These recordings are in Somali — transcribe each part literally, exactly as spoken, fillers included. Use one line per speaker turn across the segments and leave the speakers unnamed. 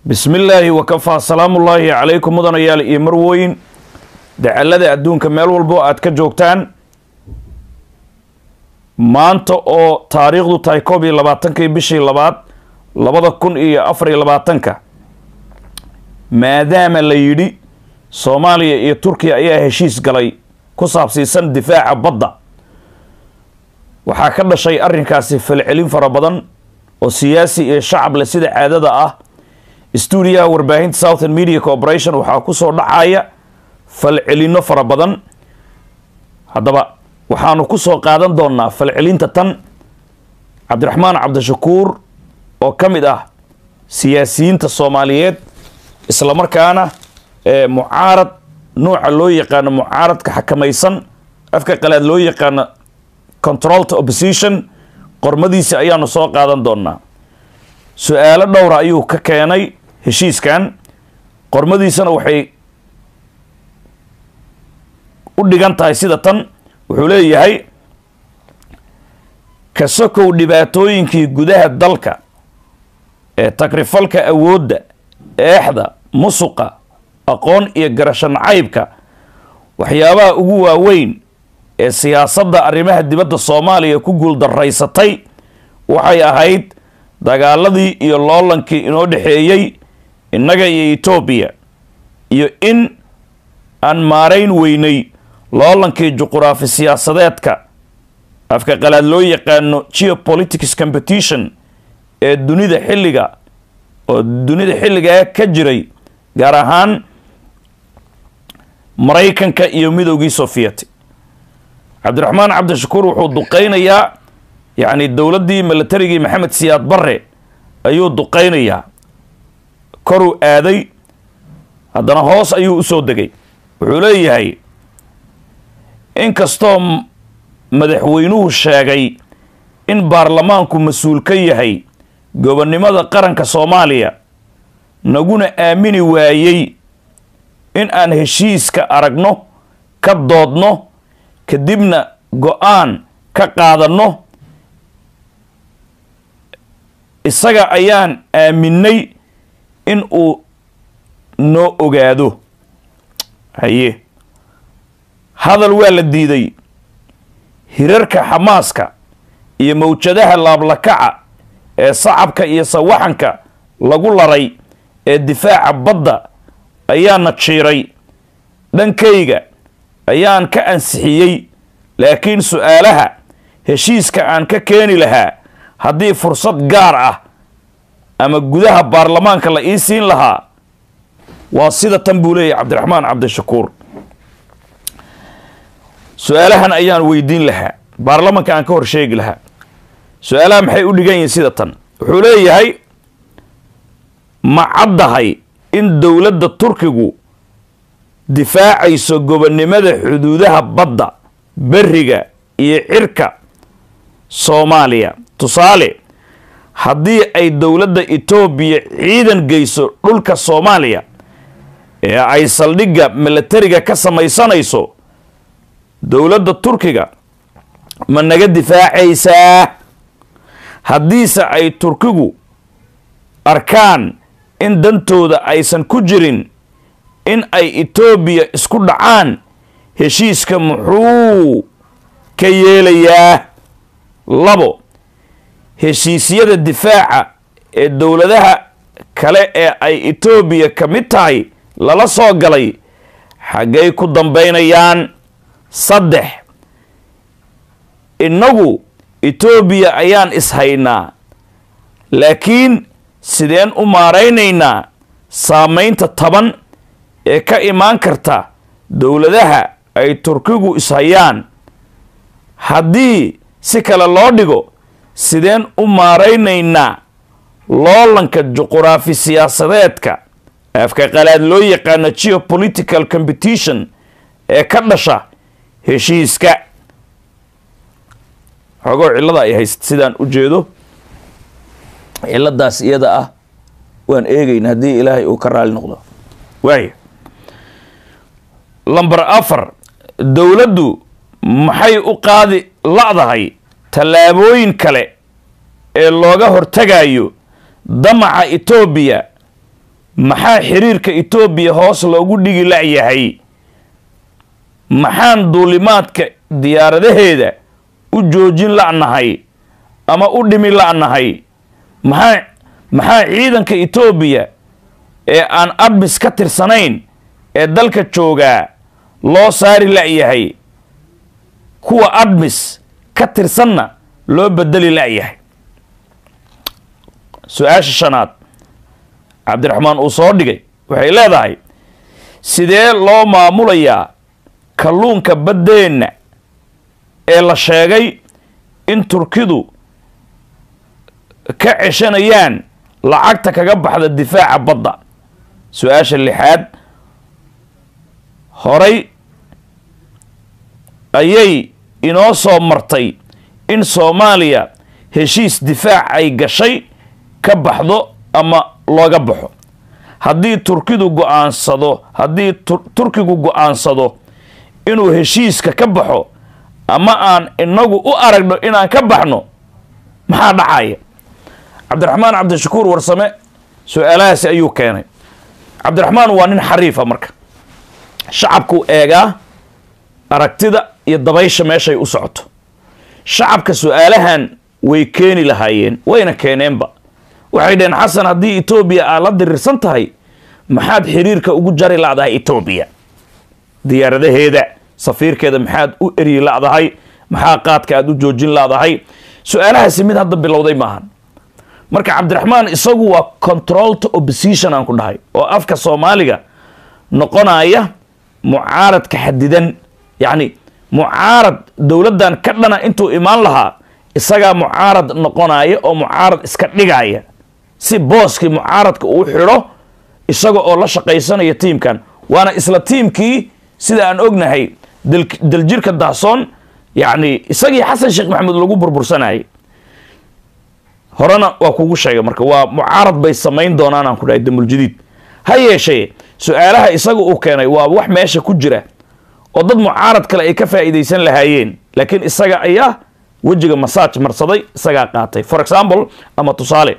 بسم الله وكفى سلام الله عليكم مدن يال إمروين دعالة أدون كمال والبو أتك جوكتان مانتو أو تاريخ دو تايكوبي لباتنك بشي لبات لبادا كون إيا أفري لباتنك مادام اللي يدي صوماليا إيا تركيا إيا هشيس قلي كصاب سيسان دفاع بضا وحاكرنا شيء أرنكاسي في العلم فربضان وسياسي إيا شعب لسيد عادة أه استوديا ورباهين Southern Media Corporation waxaa ku soo dhacaya falcelino fara badan hadaba waxaanu ku soo qaadan doonaa falcelinta tan Cabdiraxmaan Cabdishakuur oo kamid ah siyaasiyiinta Soomaaliyeed isla markaana ee mucaarad nooca loo yaqaan mucaaradka xakamaysan afka qalaad loo yaqaan controlled opposition qormadiisa ayaanu soo qaadan doonaa su'aalo dhowr ayuu ka keenay heshiiskan qormadiisana waxay u dhigan tahay sida tan wuxuu leeyahay ka sokow dhibaatooyinkii gudaha dalka ee takrifalka awoodda eexda musuqa aqoon iyo garasho nacaybka waxyaabaha ugu waaweyn ee siyaasadda arrimaha dibadda Soomaaliya ku guul daraysatay waxay ahayd dagaaladii iyo loolankii inoo dhaxeeyay innaga iyo Ethiopia iyo in aan maarayn weynay loolankii juqraafi siyaasadeedka afka qalaad loo yaqaano geopolitics competition ee dunida xilliga oo dunida xilliga ka jiray gaar ahaan Mareykanka iyo midowgii Soviet Cabdiraxmaan Cabdishakuur wuxuu duqeynayaa يعني دولتي ملتريجي محمد سياد بري أيو دقينيا كرو آدي هذا هوس أيو أسودجي علي هاي إن كستم مدحوينوه الشاقي إن برلمانكم مسؤول كي هاي قبل ماذا قرن كصوماليا نقول آمني وايي إن أن هشيس كأرجنو كضادنو كدبنا قان كقادنو isaga ayaan aaminay in uu noo ogaado haye hadal waa la diiday hirarka xamaaska iyo mawjadaha laablakaca ee sacabka iyo sawaxanka lagu laray ee difaaca badda ayaana jiiray dhankayga ayaan ka ansixiyay laakiin su'aalaha heshiiska aan ka keeni lahaa haddii fursad gaar ah ama gudaha baarlamaanka la ii siin lahaa waa sida tan buu leeyahay Cabdiraxmaan Cabdishakuur su'aalahan ayaan weydiin lahaa baarlamaanka aan ka hor sheegi lahaa su'aalaha maxay u dhigan yihiin sida tan wuxuu leeyahay ma caddahay in dowladda Turkigu difaacayso gobonnimada xuduudaha badda bariga iyo cirka Soomaaliya tusaale haddii ay dowladda Ethiopia ciidan geyso dhulka Soomaaliya ee ay saldhigga militariga ka samaysanayso dowladda Turkiga ma naga difaacaysaa haddiise ay Turkigu arkaan in dantooda aysan ku jirin in ay Ethiopia isku dhacaan heshiiska muxuu ka yeelayaa labo heshiisyada difaaca ee dowladaha kale ee ay Ethiopia ka mid tahay lala soo galay xagay ku dambeynayaan saddex inagu Ethiopia ayaan ishaynaa laakiin sideen u maaraynaynaa saameynta taban ee ka imaan karta dowladaha ay Turkigu ishayaan haddii si kale loo dhigo sideen u maaraynaynaa loolanka juqraafi siyaasadeedka afka qalaad loo yaqaan geopolitical competition ee ka dhasha heshiiska xogo cilada ay hayst sidaan u jeedo ciladaas iyada ah waan eegayn hadii Ilaahay uu ka raali noqdo waay lambar afar dowladdu maxay u qaadi la'dahay tallaabooyin kale ee looga hortagayo damaca Ethiopia maxaa xiriirka Ethiopia hoos loogu dhigi laayahay maxaan duulimaadka diyaaradaheeda u joojin la'nahay ama u dhimi la'nahay maxaa maxaa ciidanka Ethiopia ee aan ADMIS ka tirsanayn ee dalka jooga loo saari la'yahay kuwa ADMIS ka tirsanna loo bedeli la'yahay su'aasha shanaad Cabdiraxmaan uu soo dhigay waxay leedahay sidee loo maamulayaa kalluunka badeena ee la sheegay in Turkidu ka ceshanayaan lacagta kaga baxda difaaca badda su'aasha lixaad horay ayay inoo soo martay in Soomaaliya heshiis difaac ay gashay ka baxdo ama looga baxo haddii Turkidu go'aansado haddii Turkigu go'aansado inuu heshiiska ka baxo ama aan inagu u aragno inaan ka baxno maxaa dhacaya Cabdiraxmaan Cabdishakuur Warsame su'aalahaas ayuu keenay Cabdiraxmaan waa nin xariifa marka shacabku eega aragtida iyo dabaysha meeshay u socoto shacabka su'aalahan way keeni lahaayeen wayna keeneenba waxay dheen xasan haddii Ethiopia ay la dirirsan tahay maxaad xiriirka ugu jari laadahay Ethiopia diyaaradaheeda safiirkeeda maxaad u eri laadahay maxaa qaadka aad u joojin laadahay su'aalahaasi mid hadda bilowday maahan marka Cabdiraxmaan isagu waa controlled opposition aan ku dhahay oo afka Soomaaliga noqonaya mucaarad ka xadidan yani mucaarad dawladan ka dhana intuu imaan lahaa isaga mucaarad noqonaya oo mucaarad iska dhigaya si booski mucaaradka uu xiro isaga oo la shaqaysanaya teamkan waana isla teamkii sida aan ognahay daljirka Dahsoon yani isagii Xasan Sheekh Maxamed lagu burbursanay horana waa kugu sheegay marka waa mucaarad bay sameyn doonaan aan ku dhahay damul jadiid ha yeeshee su'aalaha isaga uu keenay waa wax meesha ku jira oo dad mucaarad kale ay ka faa'iideysan lahaayeen laakiin isaga ayaa wajiga massage marsaday isaga qaatay for example ama tusaale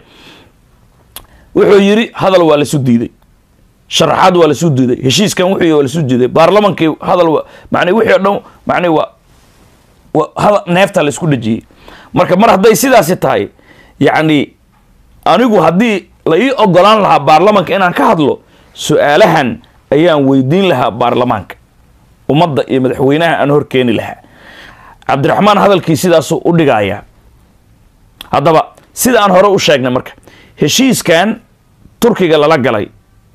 wuxuu yiri hadal waa la soo diiday sharaxaad waa la soo diiday heshiiskan wuxuu waa la soo diiday baarlamaanka hadal macna wixii dhan macna waa neefta la isku dhajiyay marka mar haday sidaas tahay yani anigu hadii la ii ogolaan lahaa baarlamaanka inaan ka hadlo su'aalahan ayaan weydiin lahaa baarlamaanka ummadda iyo madaxweynaha aan hor keeni lahaa Cabdiraxmaan hadalkii sidaas u dhigaya hadaba sida aan hore u sheegnay marka heshiiskan Turkiga lala galay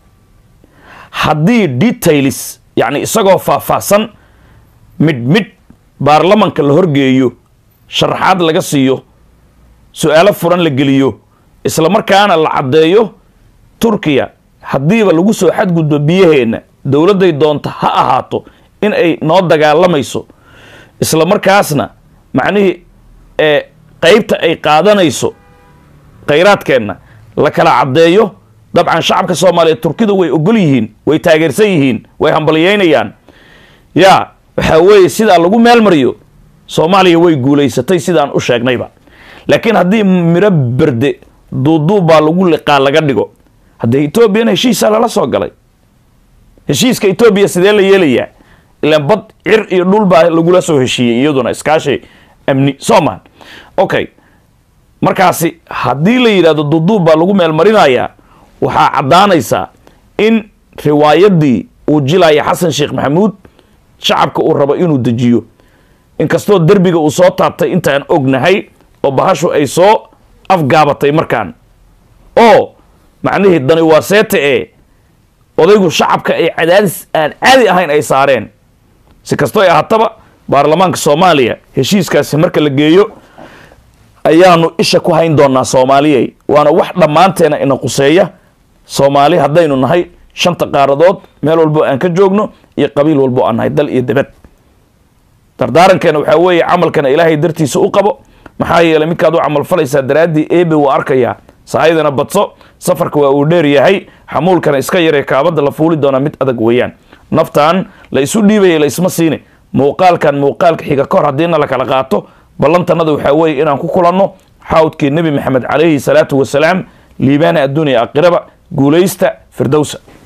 haddii details yani isagoo faahfaahsan mid mid baarlamaanka la horgeeyo sharaxaad laga siiyo su'aalo furan la geliyo isla markaana la cadeeyo Turkiya hadiiba lagu soo xadgudbo biyaheena dawladay doonta ha ahaato in ay noo dagaalamayso isla markaasna macnaheedu ee qaybta ay qaadanayso khayraadkeena la kala cadeeyo dabcan shacabka Soomaaliyeed Turkidu way ogol yihiin way taageersan yihiin way hambalyeynayaan ya waxa weeye sida lagu meel mariyo Soomaaliya way guuleysatay sidaan u sheegnayba laakiin haddii miro berde duuduuba lagu liqaa laga dhigo haddii Ethiopia heshiis la soo galay heshiiska Ethiopia sidee la yeelayaa ilaa bad cir iyo dhul baa lagu la soo heshiiyay iyaduna iskaashi amni Soomaan okay markaasi haddii la yiraahdo duuduuba lagu meel marinayaa waxa cadaanaysa in riwaayadii uu jilay Xasan Sheekh Maxamuud shacabka uu rabo inuu dajiyo in kasto darbiga uu soo taabtay intaan ognahay oo bahashu ay soo afgaabatay markaan oo macnaheedu dani waa seete ee odaygu shacabka ay cadaadis aan caadi ahayn ay saareen si kasto ay ahaataba baarlamaanka Soomaaliya heshiiskaasi marka la geeyo ayaanu isha ku hayn doonaa Soomaaliyeey waana wax dhamaanteena ina quseeya Soomaali hadaynu nahay shanta qaaradood meel walbo aan ka joogno iyo qabiil walbo aan nahay dal iyo dibad dardaarankeena waxa weeye camalkana Ilaahay dartiisa u qabo maxaa yeelay midkaad u camal falaysaa daraadii eebe uu arkaya saayidana badso safarka waa uu dheer yahay xamuulkana iska yaree kaabada la fuuli doona mid adag weeyaan naftaan la isu dhiibay la isma siine muuqaalkan muuqaalka xiga kor hadiina la kala qaato ballantanadu waxa weeye inaan ku kulanno xawdkii nabi maxamed calayhi salaatu wasalaam liibaana adduunyo aakhiraba guuleysta firdowsa.